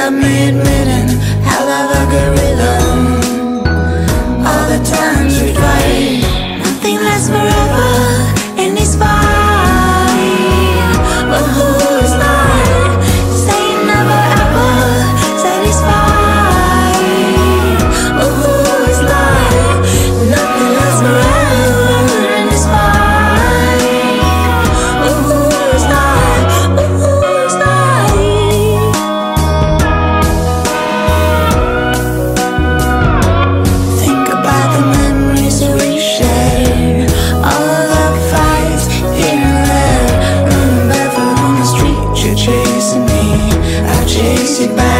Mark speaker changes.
Speaker 1: got me admitting I love a gorilla. All the times we fight, nothing lasts forever, and it's fine. But who is not saying never ever satisfied? But who is not, nothing lasts forever, and it's fine. But who is not, but who is not? Think about the memories that we shared, all of the fights here and there. Running barefoot on the street, you're chasing me, I chase you back.